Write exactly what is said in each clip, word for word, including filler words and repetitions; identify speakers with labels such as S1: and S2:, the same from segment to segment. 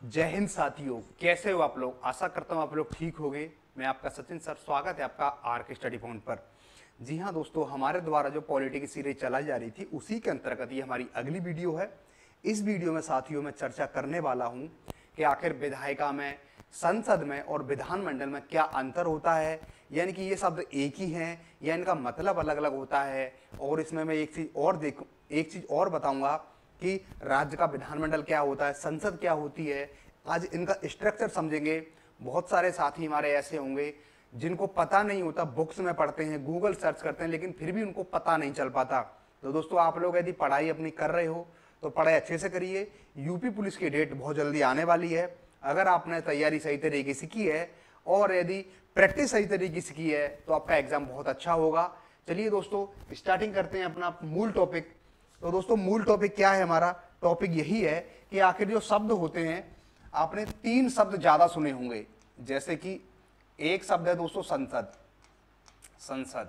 S1: जय हिंद साथियों, कैसे हो आप लोग। आशा करता हूँ आप लोग ठीक होंगे। मैं आपका सचिन सर, स्वागत है आपका आर के स्टडी पॉइंट पर। जी हाँ दोस्तों, हमारे द्वारा जो पॉलिटी की सीरीज चलाई जा रही थी उसी के अंतर्गत ये हमारी अगली वीडियो है। इस वीडियो में साथियों मैं चर्चा करने वाला हूँ कि आखिर विधायिका में, संसद में और विधानमंडल में क्या अंतर होता है, यानी कि ये शब्द एक ही हैं या इनका मतलब अलग अलग होता है। और इसमें मैं एक चीज़ और देख एक चीज़ और बताऊंगा कि राज्य का विधानमंडल क्या होता है, संसद क्या होती है। आज इनका स्ट्रक्चर समझेंगे। बहुत सारे साथी हमारे ऐसे होंगे जिनको पता नहीं होता, बुक्स में पढ़ते हैं, गूगल सर्च करते हैं, लेकिन फिर भी उनको पता नहीं चल पाता। तो दोस्तों, आप लोग यदि पढ़ाई अपनी कर रहे हो तो पढ़ाई अच्छे से करिए। यूपी पुलिस की डेट बहुत जल्दी आने वाली है। अगर आपने तैयारी सही तरीके से की है और यदि प्रैक्टिस सही तरीके से की है तो आपका एग्जाम बहुत अच्छा होगा। चलिए दोस्तों, स्टार्टिंग करते हैं अपना मूल टॉपिक। तो दोस्तों, मूल टॉपिक क्या है हमारा? टॉपिक यही है कि आखिर जो शब्द होते हैं, आपने तीन शब्द ज्यादा सुने होंगे। जैसे कि एक शब्द है दोस्तों संसद, संसद।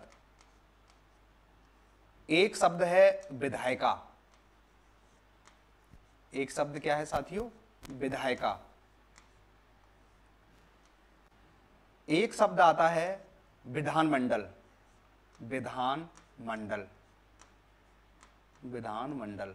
S1: एक शब्द है विधायिका। एक शब्द क्या है साथियों? विधायिका। एक शब्द आता है विधानमंडल, विधानमंडल, विधानमंडल।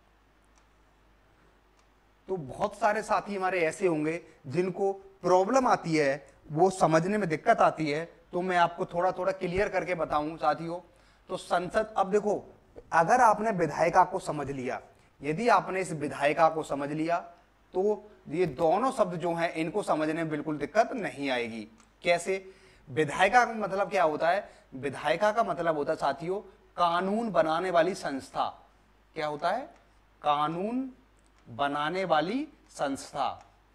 S1: तो बहुत सारे साथी हमारे ऐसे होंगे जिनको प्रॉब्लम आती है, वो समझने में दिक्कत आती है। तो मैं आपको थोड़ा थोड़ा क्लियर करके बताऊं साथियों। तो संसद, अब देखो, अगर आपने विधायिका को समझ लिया, यदि आपने इस विधायिका को समझ लिया तो ये दोनों शब्द जो हैं इनको समझने में बिल्कुल दिक्कत नहीं आएगी। कैसे? विधायिका का मतलब क्या होता है? विधायिका का मतलब होता है साथियों कानून बनाने वाली संस्था। क्या होता है? कानून बनाने वाली संस्था,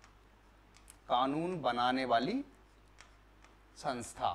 S1: कानून बनाने वाली संस्था।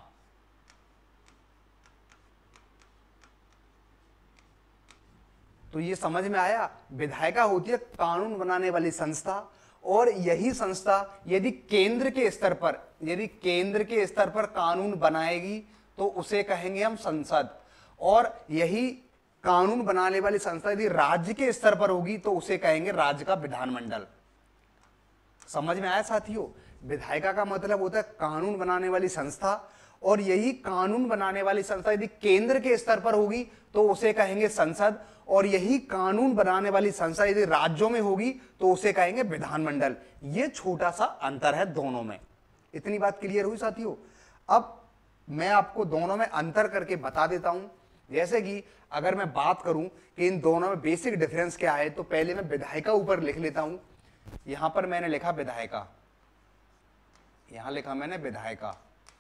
S1: तो ये समझ में आया? विधायिका होती है कानून बनाने वाली संस्था। और यही संस्था यदि केंद्र के स्तर पर यदि केंद्र के स्तर पर कानून बनाएगी तो उसे कहेंगे हम संसद। और यही कानून बनाने वाली संस्था यदि राज्य के स्तर पर होगी तो उसे कहेंगे राज्य का विधानमंडल। समझ में आया साथियों? विधायिका का मतलब होता है कानून बनाने वाली संस्था, और यही कानून बनाने वाली संस्था यदि केंद्र के स्तर पर होगी तो उसे कहेंगे संसद। और यही कानून बनाने वाली संस्था यदि राज्यों में होगी तो उसे कहेंगे विधानमंडल। ये छोटा सा अंतर है दोनों में। इतनी बात क्लियर हुई साथियों? अब मैं आपको दोनों में अंतर करके बता देता हूं। जैसे कि अगर मैं बात करूं कि इन दोनों में बेसिक डिफरेंस क्या है, तो पहले मैं विधायिका ऊपर लिख लेता हूं। यहां पर मैंने लिखा विधायिका, यहां लिखा मैंने विधायिका।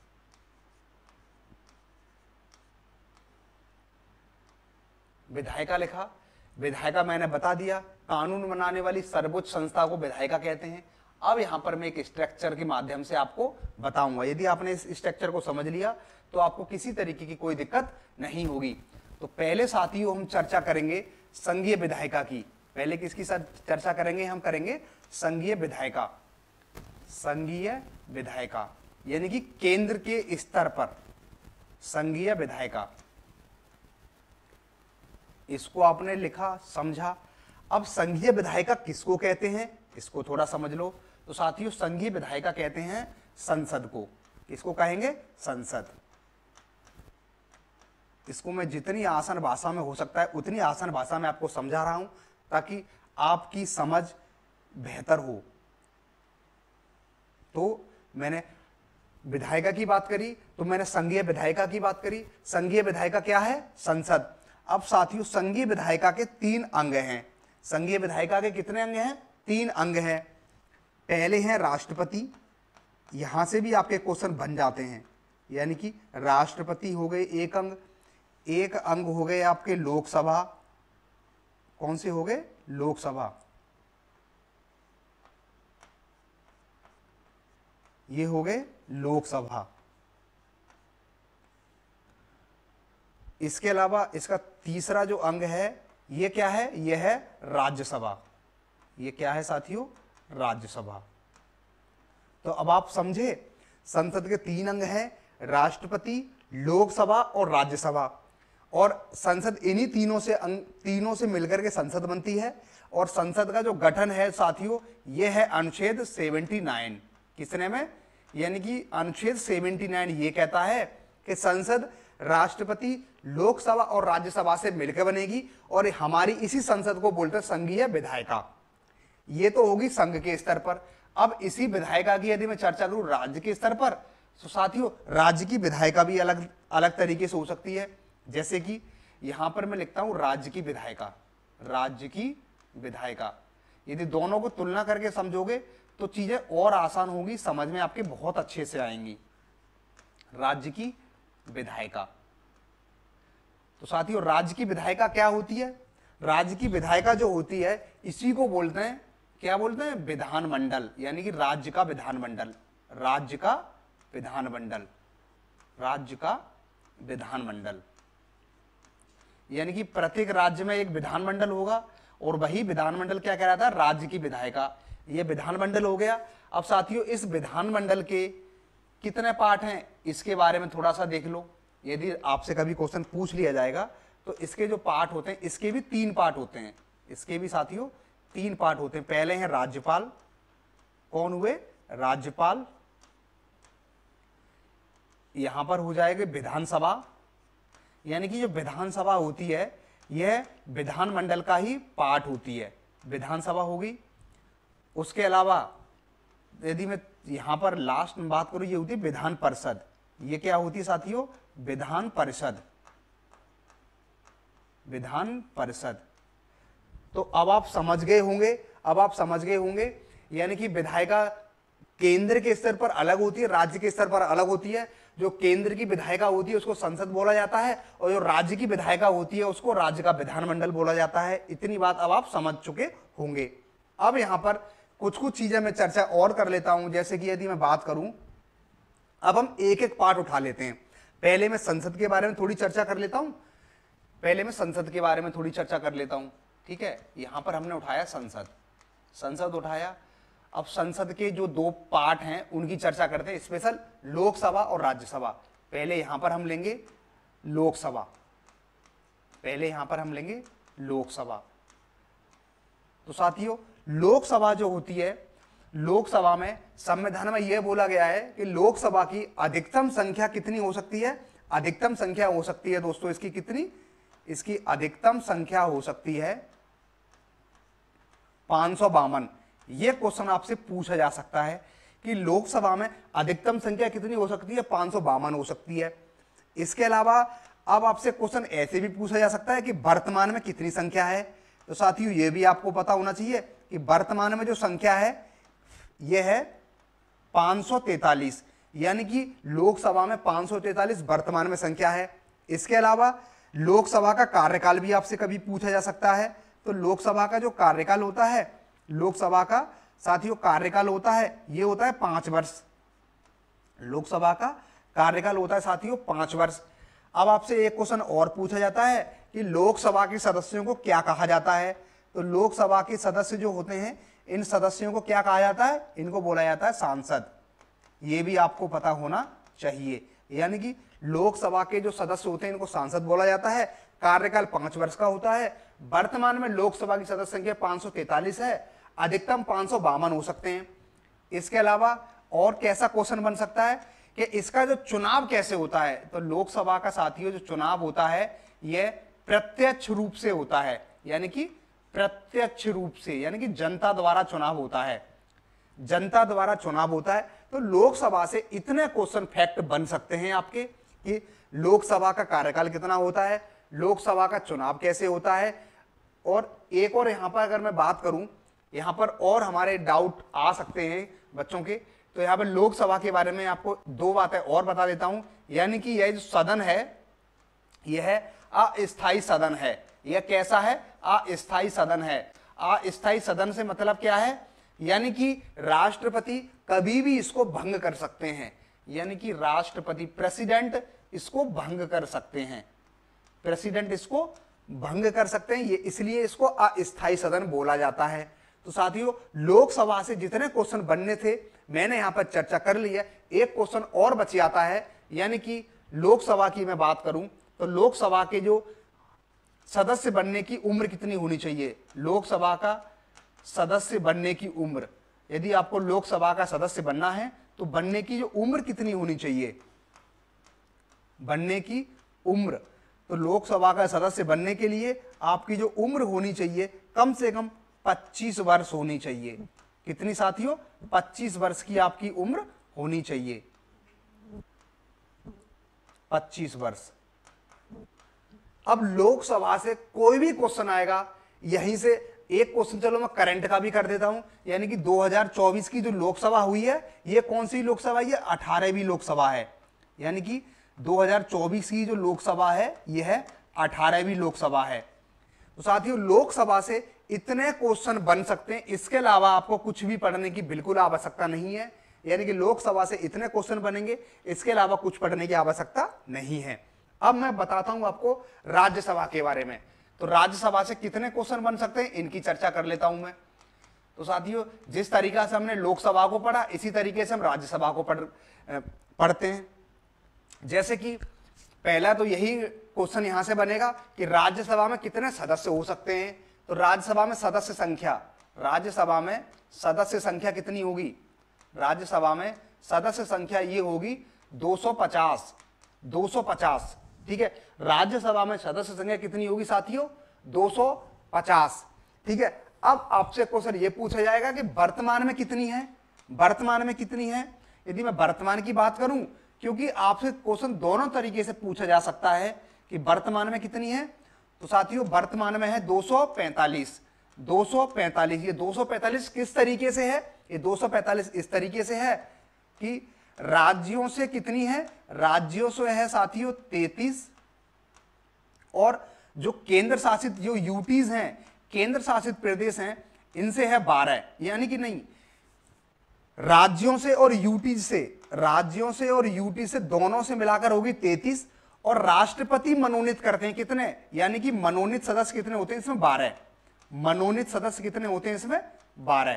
S1: विधायिका लिखा। विधायिका मैंने बता दिया, कानून बनाने वाली सर्वोच्च संस्था को विधायिका कहते हैं। अब यहां पर मैं एक स्ट्रक्चर के माध्यम से आपको बताऊंगा। यदि आपने इस स्ट्रक्चर को समझ लिया तो आपको किसी तरीके की कोई दिक्कत नहीं होगी। तो पहले साथियों हम चर्चा करेंगे संघीय विधायिका की। पहले किसकी चर्चा करेंगे? हम करेंगे संघीय विधायिका। संघीय विधायिका यानी कि केंद्र के स्तर पर संघीय विधायिका। इसको आपने लिखा, समझा। अब संघीय विधायिका किसको कहते हैं इसको थोड़ा समझ लो। तो साथियों, संघीय विधायिका कहते हैं संसद को। किसको कहेंगे? संसद। इसको मैं जितनी आसान भाषा में हो सकता है उतनी आसान भाषा में आपको समझा रहा हूं ताकि आपकी समझ बेहतर हो। तो मैंने विधायिका की बात करी, तो मैंने संघीय विधायिका की बात करी। संघीय विधायिका क्या है? संसद। अब साथियों, संघीय विधायिका के तीन अंग हैं। संघीय विधायिका के कितने अंग हैं? तीन अंग हैं। पहले हैं राष्ट्रपति। यहां से भी आपके क्वेश्चन बन जाते हैं, यानी कि राष्ट्रपति हो गए एक अंग। एक अंग हो गए आपके लोकसभा। कौन से हो गए? लोकसभा। ये हो गए लोकसभा। इसके अलावा इसका तीसरा जो अंग है ये क्या है? ये है राज्यसभा। ये क्या है साथियों? राज्यसभा। तो अब आप समझे, संसद के तीन अंग हैं, राष्ट्रपति, लोकसभा और राज्यसभा। और संसद इन्हीं तीनों से तीनों से मिलकर के संसद बनती है। और संसद का जो गठन है साथियों, यह है अनुच्छेद उन्यासी। किसने में? यानी कि अनुच्छेद उन्यासी ये कहता है कि संसद राष्ट्रपति, लोकसभा और राज्यसभा से मिलकर बनेगी और हमारी इसी संसद को बोलते हैं संघीय विधायिका। ये तो होगी संघ के स्तर पर। अब इसी विधायिका की यदि मैं चर्चा करूं राज्य के स्तर पर, तो साथियों राज्य की विधायिका भी अलग अलग तरीके से हो सकती है। जैसे कि यहां पर मैं लिखता हूं राज्य की विधायिका, राज्य की विधायिका। यदि दोनों को तुलना करके समझोगे तो चीजें और आसान होगी, समझ में आपके बहुत अच्छे से आएंगी। राज्य की विधायिका, तो साथियों राज्य की विधायिका क्या होती है? राज्य की विधायिका जो होती है इसी को बोलते हैं, क्या बोलते हैं? विधानमंडल, यानी कि राज्य का विधानमंडल, राज्य का विधानमंडल, राज्य का विधानमंडल। यानी कि प्रत्येक राज्य में एक विधानमंडल होगा और वही विधानमंडल क्या कहलाता है? राज्य की विधायिका। ये विधानमंडल हो गया। अब साथियों इस विधानमंडल के कितने पार्ट हैं इसके बारे में थोड़ा सा देख लो। यदि आपसे कभी क्वेश्चन पूछ लिया जाएगा तो इसके जो पार्ट होते हैं, इसके भी तीन पार्ट होते हैं, इसके भी साथियों तीन पार्ट होते हैं। पहले हैं राज्यपाल, कौन हुए? राज्यपाल। यहां पर हो जाएगी विधानसभा, यानी कि जो विधानसभा होती है यह विधानमंडल का ही पार्ट होती है, विधानसभा होगी। उसके अलावा यदि मैं यहां पर लास्ट में बात करूं, ये होती है विधान परिषद। ये क्या होती है साथियों? विधान परिषद, विधान परिषद। तो अब आप समझ गए होंगे, अब आप समझ गए होंगे यानी कि विधायिका केंद्र के स्तर पर अलग होती है, राज्य के स्तर पर अलग होती है। जो केंद्र की विधायिका होती है उसको संसद बोला जाता है और जो राज्य की विधायिका होती है उसको राज्य का विधानमंडल बोला जाता है। इतनी बात अब आप समझ चुके होंगे। अब यहां पर कुछ कुछ चीजें मैं चर्चा और कर लेता हूं। जैसे कि यदि मैं बात करूं, अब हम एक एक पार्ट उठा लेते हैं। पहले मैं संसद के बारे में थोड़ी चर्चा कर लेता हूं पहले मैं संसद के बारे में थोड़ी चर्चा कर लेता हूं ठीक है। यहां पर हमने उठाया संसद, संसद उठाया। अब संसद के जो दो पार्ट हैं उनकी चर्चा करते हैं, स्पेशल लोकसभा और राज्यसभा। पहले यहां पर हम लेंगे लोकसभा, पहले यहां पर हम लेंगे लोकसभा। तो साथियों लोकसभा जो होती है, लोकसभा में संविधान में यह बोला गया है कि लोकसभा की अधिकतम संख्या कितनी हो सकती है? अधिकतम संख्या हो सकती है दोस्तों इसकी कितनी? इसकी अधिकतम संख्या हो सकती है पांच सौ बावन। यह क्वेश्चन आपसे पूछा जा सकता है कि लोकसभा में अधिकतम संख्या कितनी हो सकती है? पांच सौ बावन हो सकती है। इसके अलावा अब आपसे क्वेश्चन ऐसे भी पूछा जा सकता है कि वर्तमान में कितनी संख्या है। तो साथियों यह भी आपको पता होना चाहिए कि वर्तमान में जो संख्या है यह है पांच सौ तैंतालीस, यानी कि लोकसभा में पांच सौ तैंतालीस वर्तमान में संख्या है। इसके अलावा लोकसभा का कार्यकाल भी आपसे कभी पूछा जा सकता है। तो लोकसभा का जो कार्यकाल होता है, लोकसभा का साथियों कार्यकाल होता है ये होता है पांच वर्ष। लोकसभा का कार्यकाल होता है साथियों पांच वर्ष। अब आपसे एक क्वेश्चन और पूछा जाता है कि लोकसभा के सदस्यों को क्या कहा जाता है? तो लोकसभा के सदस्य जो होते हैं इन सदस्यों को क्या कहा जाता है? इनको बोला जाता है सांसद। ये भी आपको पता होना चाहिए। यानी कि लोकसभा के जो सदस्य होते हैं इनको सांसद बोला जाता है। कार्यकाल पांच वर्ष का होता है। वर्तमान में लोकसभा की सदस्य संख्या पांच सौ तैंतालीस है, अधिकतम पांच सौ बावन हो सकते हैं। इसके अलावा और कैसा क्वेश्चन बन सकता है कि इसका जो चुनाव कैसे होता है? तो लोकसभा का साथियों जो चुनाव होता है यह प्रत्यक्ष रूप से होता है, यानी कि प्रत्यक्ष रूप से, यानी कि जनता द्वारा चुनाव होता है, जनता द्वारा चुनाव होता है। तो लोकसभा से इतने क्वेश्चन फैक्ट बन सकते हैं आपके कि लोकसभा का कार्यकाल कितना होता है, लोकसभा का चुनाव कैसे होता है। और एक और यहां पर अगर मैं बात करूं, यहां पर और हमारे डाउट आ सकते हैं बच्चों के, तो यहां पर लोकसभा के बारे में आपको दो बातें और बता देता हूं। यानी कि यह जो सदन है यह अस्थायी सदन है। यह कैसा है? अस्थायी सदन है। अस्थायी सदन से मतलब क्या है? यानी कि राष्ट्रपति कभी भी इसको भंग कर सकते हैं, यानी कि राष्ट्रपति प्रेसिडेंट इसको भंग कर सकते हैं, प्रेसिडेंट इसको भंग कर सकते हैं। ये इसलिए इसको अस्थायी सदन बोला जाता है। तो साथियों लोकसभा से जितने क्वेश्चन बनने थे मैंने यहां पर चर्चा कर ली है। एक क्वेश्चन और बच जाता है, यानी कि लोकसभा की मैं बात करूं तो तो लोकसभा के जो सदस्य बनने की उम्र कितनी होनी चाहिए? लोकसभा का सदस्य बनने की उम्र, यदि आपको लोकसभा का सदस्य बनना है तो बनने की जो उम्र कितनी होनी चाहिए? बनने की उम्र, तो लोकसभा का सदस्य बनने के लिए आपकी जो उम्र होनी चाहिए कम से कम पच्चीस वर्ष होनी चाहिए। कितनी साथियों? पच्चीस वर्ष की आपकी उम्र होनी चाहिए, पच्चीस वर्ष। अब लोकसभा से कोई भी क्वेश्चन आएगा, यहीं से एक क्वेश्चन चलो मैं करंट का भी कर देता हूं, यानी कि दो हज़ार चौबीस की जो लोकसभा हुई है ये कौन सी लोकसभा है? ये अठारहवीं लोकसभा है। यानी कि दो हज़ार चौबीस की जो लोकसभा है यह है अठारहवीं लोकसभा है। तो साथियों लोकसभा से इतने क्वेश्चन बन सकते हैं, इसके अलावा आपको कुछ भी पढ़ने की बिल्कुल आवश्यकता नहीं है। यानी कि लोकसभा से इतने क्वेश्चन बनेंगे, इसके अलावा कुछ पढ़ने की आवश्यकता नहीं है। अब मैं बताता हूं आपको राज्यसभा के बारे में। तो राज्यसभा से कितने क्वेश्चन बन सकते हैं इनकी चर्चा कर लेता हूं मैं। तो साथियों जिस तरीका से हमने लोकसभा को पढ़ा इसी तरीके से हम राज्यसभा को पढ़ पढ़ते हैं। जैसे कि पहला तो यही क्वेश्चन यहां से बनेगा कि राज्यसभा में कितने सदस्य हो सकते हैं। तो राज्यसभा में सदस्य संख्या, राज्यसभा में सदस्य संख्या कितनी होगी? राज्यसभा में सदस्य संख्या ये होगी दो सौ पचास, दो सौ पचास। ठीक है, राज्यसभा में सदस्य संख्या कितनी होगी साथियों? दो सौ पचास। ठीक है, अब आपसे क्वेश्चन ये पूछा जाएगा कि वर्तमान में कितनी है? वर्तमान में कितनी है? यदि मैं वर्तमान की बात करूं, क्योंकि आपसे क्वेश्चन दोनों तरीके से पूछा जा सकता है कि वर्तमान में कितनी है। तो साथियों वर्तमान में है दो सौ पैंतालीस, दो सौ पैंतालीस। ये दो सौ पैंतालीस किस तरीके से है? ये दो सौ पैंतालीस इस तरीके से है कि राज्यों से कितनी है? राज्यों से है साथियों तैंतीस, और जो केंद्र शासित जो यूटीज हैं, केंद्र शासित प्रदेश हैं, इनसे है बारह। यानी कि नहीं, राज्यों से और यूटी से, राज्यों से और यूटी से दोनों से मिलाकर होगी तैंतीस, और राष्ट्रपति मनोनीत करते हैं कितने? यानी कि मनोनीत सदस्य कितने होते हैं इसमें? बारह। मनोनीत सदस्य कितने होते हैं इसमें? बारह।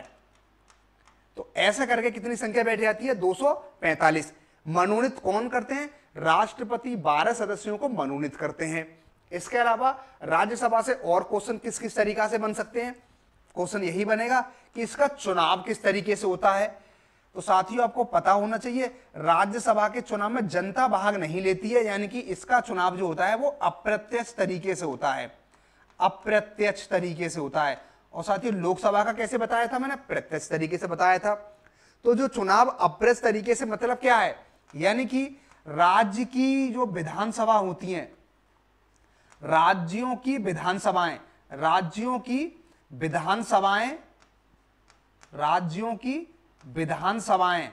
S1: तो ऐसा करके कितनी संख्या बैठ जाती है? दो सौ पैंतालीस। मनोनीत कौन करते हैं? राष्ट्रपति बारह सदस्यों को मनोनीत करते हैं। इसके अलावा राज्यसभा से और क्वेश्चन किस किस तरीका से बन सकते हैं? क्वेश्चन यही बनेगा कि इसका चुनाव किस तरीके से होता है। तो साथियों आपको पता होना चाहिए राज्यसभा के चुनाव में जनता भाग नहीं लेती है, यानी कि इसका चुनाव जो होता है वो अप्रत्यक्ष तरीके से होता है, अप्रत्यक्ष तरीके से होता है। और साथियों लोकसभा का कैसे बताया था मैंने? प्रत्यक्ष तरीके से बताया था। तो जो चुनाव अप्रत्यक्ष तरीके से मतलब क्या है? यानी कि राज्य की जो विधानसभा होती है, राज्यों की विधानसभाएं, राज्यों की विधानसभाएं, राज्यों की विधानसभाएं,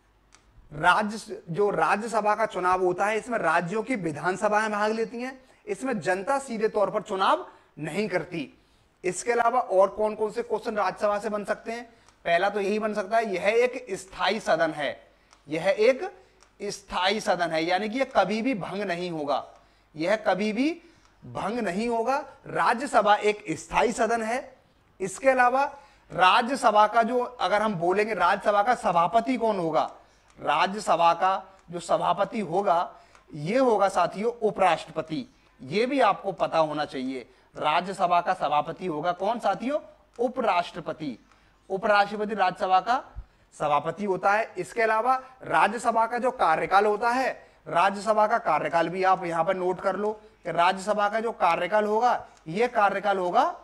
S1: राज्य जो राज्यसभा का चुनाव होता है इसमें राज्यों की विधानसभाएं भाग लेती हैं। इसमें जनता सीधे तौर पर चुनाव नहीं करती। इसके अलावा और कौन कौन से क्वेश्चन राज्यसभा से बन सकते हैं? पहला तो यही बन सकता है, यह एक स्थायी सदन है, यह एक स्थायी सदन है, यानी कि यह कभी भी भंग नहीं होगा, यह कभी भी भंग नहीं होगा। राज्यसभा एक स्थायी सदन है। इसके अलावा राज्यसभा का जो अगर हम बोलेंगे राज्यसभा का सभापति कौन होगा? राज्यसभा का जो सभापति होगा यह होगा साथियों उपराष्ट्रपति। यह भी आपको पता होना चाहिए। राज्यसभा का सभापति होगा कौन साथियों? उपराष्ट्रपति। उपराष्ट्रपति राज्यसभा का सभापति होता है। इसके अलावा राज्यसभा का जो कार्यकाल होता है, राज्यसभा का कार्यकाल भी आप यहां पर नोट कर लो कि राज्यसभा का जो कार्यकाल होगा यह कार्यकाल होगा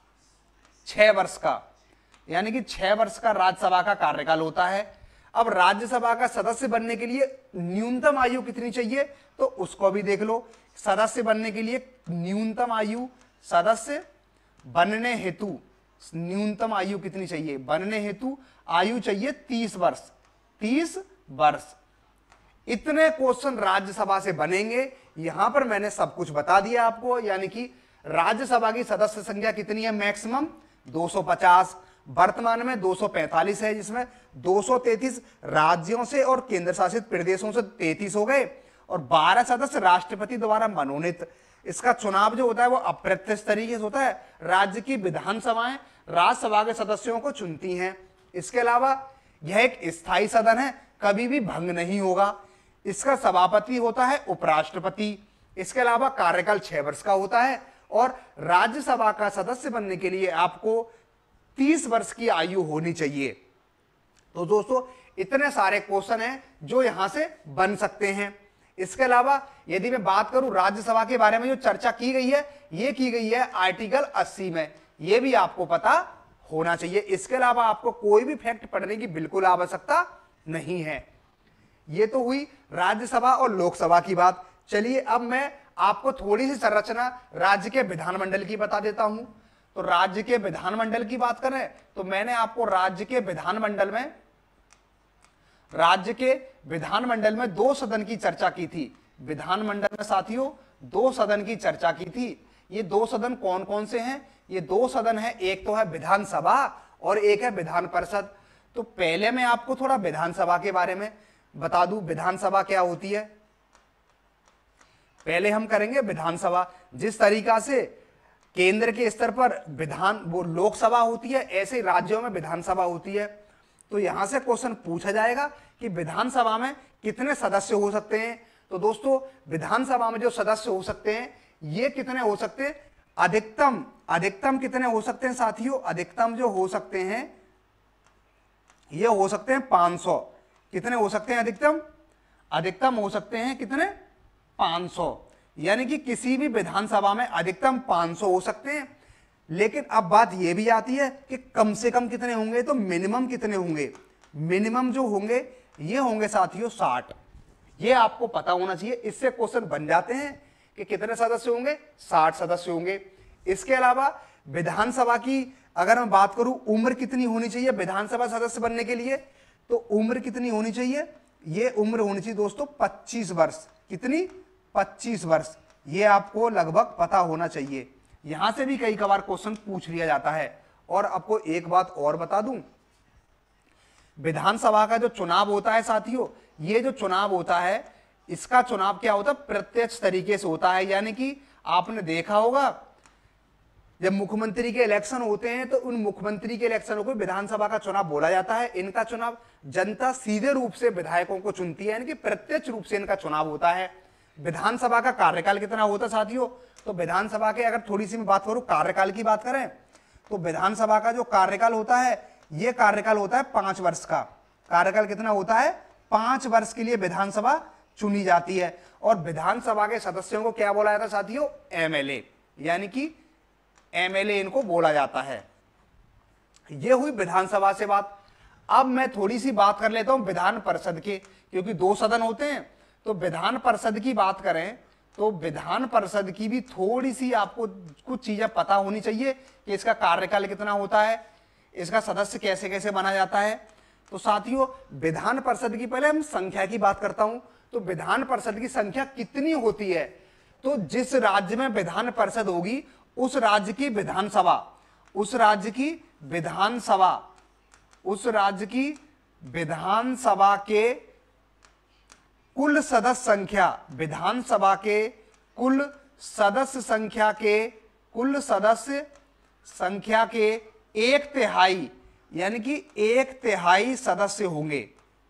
S1: छह वर्ष का, यानी कि छह वर्ष का राज्यसभा का कार्यकाल होता है। अब राज्यसभा का सदस्य बनने के लिए न्यूनतम आयु कितनी चाहिए? तो उसको भी देख लो। सदस्य बनने के लिए न्यूनतम आयु, सदस्य बनने हेतु न्यूनतम आयु कितनी चाहिए? बनने हेतु आयु चाहिए तीस वर्ष, तीस वर्ष। इतने क्वेश्चन राज्यसभा से बनेंगे। यहां पर मैंने सब कुछ बता दिया आपको, यानी कि राज्यसभा की सदस्य संख्या कितनी है? मैक्सिमम दो सौ पचास, वर्तमान में दो सौ पैंतालीस है, जिसमें दो सौ तैंतीस राज्यों से और केंद्र शासित प्रदेशों से तैंतीस हो गए, और बारह सदस्य राष्ट्रपति द्वारा मनोनीत। इसका चुनाव जो होता है वो अप्रत्यक्ष तरीके से होता है। राज्य की विधानसभाएं राज्यसभा के सदस्यों को चुनती हैं। इसके अलावा यह एक स्थायी सदन है, कभी भी भंग नहीं होगा। इसका सभापति होता है उपराष्ट्रपति। इसके अलावा कार्यकाल छह वर्ष का होता है और राज्यसभा का सदस्य बनने के लिए आपको तीस वर्ष की आयु होनी चाहिए। तो दोस्तों इतने सारे क्वेश्चन हैं जो यहां से बन सकते हैं। इसके अलावा यदि मैं बात करूं राज्यसभा के बारे में जो चर्चा की गई है, ये की गई है आर्टिकल अस्सी में, ये भी आपको पता होना चाहिए। इसके अलावा आपको कोई भी फैक्ट पढ़ने की बिल्कुल आवश्यकता नहीं है। ये तो हुई राज्यसभा और लोकसभा की बात। चलिए अब मैं आपको थोड़ी सी संरचना राज्य के विधानमंडल की बता देता हूं। तो राज्य के विधानमंडल की बात करें तो मैंने आपको राज्य के विधानमंडल में राज्य के विधानमंडल में दो सदन की चर्चा की थी। विधानमंडल में साथियों दो सदन की चर्चा की थी। ये दो सदन कौन कौन से हैं? ये दो सदन है, एक तो है विधानसभा और एक है विधान परिषद। तो पहले मैं आपको थोड़ा विधानसभा के बारे में बता दूं, विधानसभा क्या होती है। पहले हम करेंगे विधानसभा। जिस तरीका से केंद्र के स्तर पर विधान वो लोकसभा होती है, ऐसे राज्यों में विधानसभा होती है। तो यहां से क्वेश्चन पूछा जाएगा कि विधानसभा में कितने सदस्य हो सकते हैं। तो दोस्तों विधानसभा में जो सदस्य हो सकते हैं ये कितने हो सकते हैं? अधिकतम अधिकतम कितने हो सकते हैं साथियों? अधिकतम जो हो सकते हैं ये हो सकते हैं पांच सौ। कितने हो सकते हैं अधिकतम? अधिकतम हो सकते हैं कितने? पांच सौ। यानी कि किसी भी विधानसभा में अधिकतम पांच सौ हो सकते हैं। लेकिन अब बात यह भी आती है कि कम से कम कितने होंगे, तो मिनिमम कितने होंगे? मिनिमम जो होंगे ये होंगे साथियों साठ। ये आपको पता होना चाहिए। इससे क्वेश्चन बन जाते हैं कि कितने सदस्य होंगे? साठ सदस्य होंगे। इसके अलावा विधानसभा की अगर मैं बात करूं उम्र कितनी होनी चाहिए विधानसभा सदस्य बनने के लिए, तो उम्र कितनी होनी चाहिए? ये उम्र होनी चाहिए दोस्तों पच्चीस वर्ष। कितनी? पच्चीस वर्ष। ये आपको लगभग पता होना चाहिए। यहां से भी कई बार क्वेश्चन पूछ लिया जाता है। और आपको एक बात और बता दूं, विधानसभा का जो चुनाव होता है साथियों, ये जो चुनाव होता है इसका चुनाव क्या होता है? प्रत्यक्ष तरीके से होता है। यानी कि आपने देखा होगा जब मुख्यमंत्री के इलेक्शन होते हैं तो उन मुख्यमंत्री के इलेक्शनों को विधानसभा का चुनाव बोला जाता है। इनका चुनाव जनता सीधे रूप से विधायकों को चुनती है, यानी कि प्रत्यक्ष रूप से इनका चुनाव होता है। विधानसभा का कार्यकाल कितना होता है साथियों? तो विधानसभा के अगर थोड़ी सी मैं बात करूं कार्यकाल की बात करें तो विधानसभा का जो कार्यकाल होता है ये कार्यकाल होता है पांच वर्ष का। कार्यकाल कितना होता है? पांच वर्ष के लिए विधानसभा चुनी जाती है। और विधानसभा के सदस्यों को क्या बोला जाता है साथियों? एमएलए। यानी कि एमएलए इनको बोला जाता है। यह हुई विधानसभा से बात। अब मैं थोड़ी सी बात कर लेता हूं विधान परिषद के, क्योंकि दो सदन होते हैं। तो विधान परिषद की बात करें तो विधान परिषद की भी थोड़ी सी आपको कुछ चीजें पता होनी चाहिए कि इसका कार्यकाल कितना होता है, इसका सदस्य कैसे कैसे बना जाता है। तो साथियों विधान परिषद की पहले हम संख्या की बात करता हूं। तो विधान परिषद की संख्या कितनी होती है? तो जिस राज्य में विधान परिषद होगी उस राज्य की विधानसभा उस राज्य की विधानसभा उस राज्य की विधानसभा के कुल सदस्य संख्या विधानसभा के कुल सदस्य संख्या के कुल सदस्य संख्या के एक तिहाई यानी कि एक तिहाई सदस्य होंगे।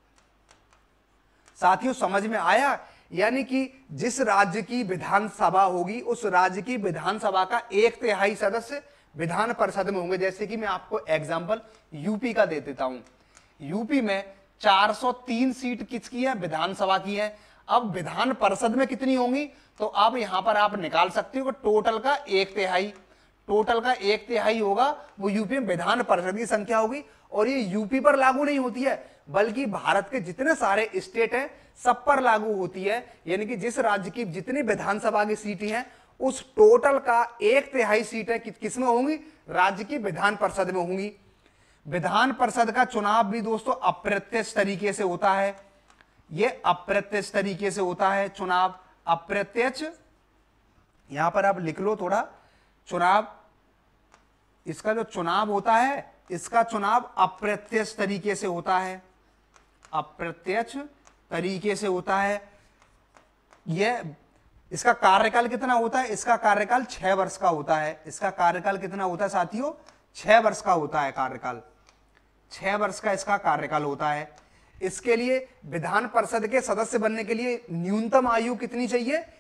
S1: साथियों समझ में आया? यानी कि जिस राज्य की विधानसभा होगी उस राज्य की विधानसभा का एक तिहाई सदस्य विधान परिषद में होंगे। जैसे कि मैं आपको एग्जांपल यूपी का दे देता हूं। यूपी में चार सौ तीन सीट किसकी है? विधानसभा की है। अब विधान परिषद में कितनी होंगी? तो अब यहां पर आप निकाल सकते हो कि टोटल का एक तिहाई टोटल का एक तिहाई होगा वो यूपी में विधान परिषद की संख्या होगी। और ये यूपी पर लागू नहीं होती है बल्कि भारत के जितने सारे स्टेट हैं सब पर लागू होती है। यानी कि जिस राज्य की जितनी विधानसभा की सीटें हैं उस टोटल का एक तिहाई सीटें कि, किस में होंगी? राज्य की विधान परिषद में होंगी। विधान परिषद का चुनाव भी दोस्तों अप्रत्यक्ष तरीके से होता है। यह अप्रत्यक्ष तरीके से होता है चुनाव, अप्रत्यक्ष। यहां पर आप लिख लो थोड़ा, चुनाव, इसका जो चुनाव होता है इसका चुनाव अप्रत्यक्ष तरीके से होता है, अप्रत्यक्ष तरीके से होता है। यह इसका कार्यकाल कितना होता है? इसका कार्यकाल छह वर्ष का होता है। इसका कार्यकाल कितना होता है साथियों? छह वर्ष का होता है कार्यकाल। छह वर्ष का इसका कार्यकाल होता है। इसके लिए विधान परिषद के सदस्य बनने के लिए न्यूनतम आयु कितनी चाहिए?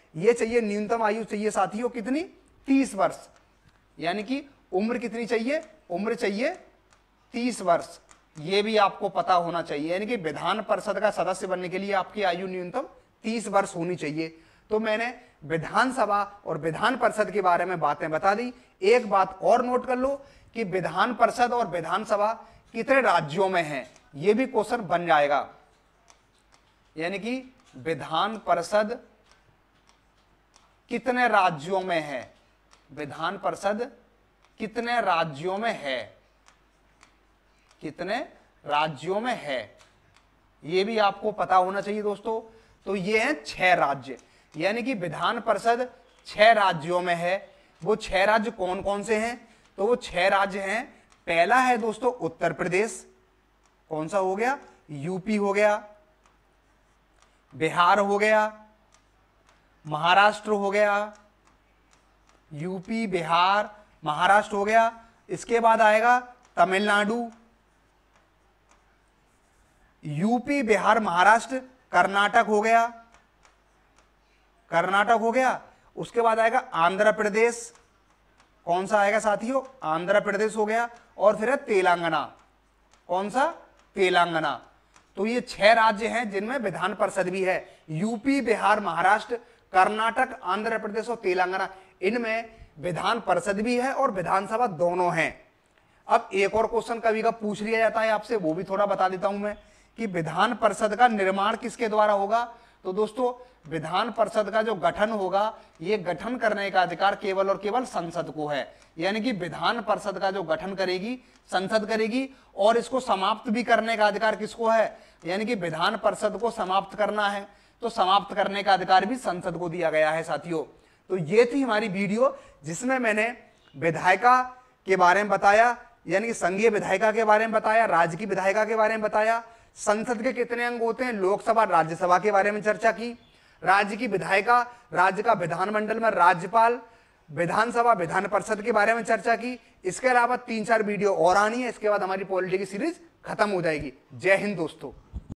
S1: ये चाहिए न्यूनतम आयु चाहिए साथियों कितनी, तीस वर्ष, यानी कि उम्र कितनी चाहिए, उम्र चाहिए तीस वर्ष। ये भी आपको पता होना चाहिए, यानी कि विधान परिषद का सदस्य बनने के लिए आपकी आयु न्यूनतम तीस वर्ष होनी चाहिए। तो मैंने विधानसभा और विधान परिषद के बारे में बातें बता दी। एक बात और नोट कर लो कि विधान परिषद और विधानसभा कितने राज्यों में है, यह भी क्वेश्चन बन जाएगा। यानी कि विधान परिषद कितने राज्यों में है, विधान परिषद कितने राज्यों में है, कितने राज्यों में है, यह भी आपको पता होना चाहिए दोस्तों। तो ये हैं छह राज्य, यानी कि विधान परिषद छह राज्यों में है। वो छह राज्य कौन कौन से हैं, तो वो छह राज्य हैं। पहला है दोस्तों उत्तर प्रदेश, कौन सा हो गया, यूपी हो गया, बिहार हो गया, महाराष्ट्र हो गया, यूपी बिहार महाराष्ट्र हो गया। इसके बाद आएगा तमिलनाडु, यूपी बिहार महाराष्ट्र कर्नाटक हो गया, कर्नाटक हो गया। उसके बाद आएगा आंध्र प्रदेश, कौन सा आएगा साथियों, आंध्र प्रदेश हो गया। और फिर है तेलंगाना, कौन सा, तेलंगाना। तो ये छह राज्य हैं जिनमें विधान परिषद भी है, यूपी बिहार महाराष्ट्र कर्नाटक आंध्र प्रदेश और तेलंगाना, इनमें विधान परिषद भी है और विधानसभा दोनों हैं। अब एक और क्वेश्चन कभी का पूछ लिया जाता है आपसे, वो भी थोड़ा बता देता हूं मैं कि विधान परिषद का निर्माण किसके द्वारा होगा। तो दोस्तों विधान परिषद का जो गठन होगा, ये गठन करने का अधिकार केवल और केवल संसद को है। यानी कि विधान परिषद का जो गठन करेगी संसद करेगी, और इसको समाप्त भी करने का अधिकार किसको है, यानी कि विधान परिषद को समाप्त करना है तो समाप्त करने का अधिकार भी संसद को दिया गया है साथियों। तो ये थी हमारी वीडियो जिसमें मैंने विधायिका के बारे में बताया, यानी कि संघीय विधायिका के बारे में बताया, राज्य की विधायिका के बारे में बताया, संसद के कितने अंग होते हैं, लोकसभा राज्यसभा के बारे में चर्चा की, राज्य की विधायिका, राज्य का विधानमंडल में राज्यपाल, विधानसभा विधान परिषद के बारे में चर्चा की। इसके अलावा तीन चार वीडियो और आनी है, इसके बाद हमारी पॉलिटी की सीरीज खत्म हो जाएगी। जय हिंद दोस्तों।